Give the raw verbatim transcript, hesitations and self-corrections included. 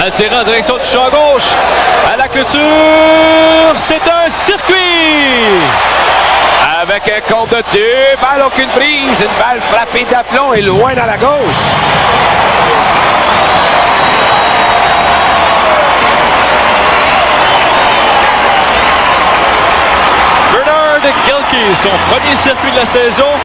Elle tire en direction du champ gauche. À la clôture, c'est un circuit! Avec un compte de deux balles, aucune prise. Une balle frappée d'aplomb et loin dans la gauche. Bernard Gilkey, son premier circuit de la saison.